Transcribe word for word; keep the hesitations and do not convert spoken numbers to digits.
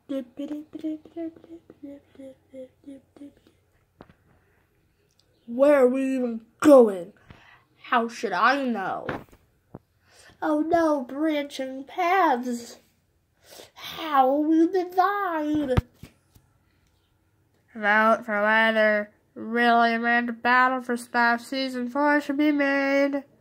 Where are we even going? How should I know? Oh no, branching paths. How will we divide? Vote for whether really meant battle for Staff Season four should be made.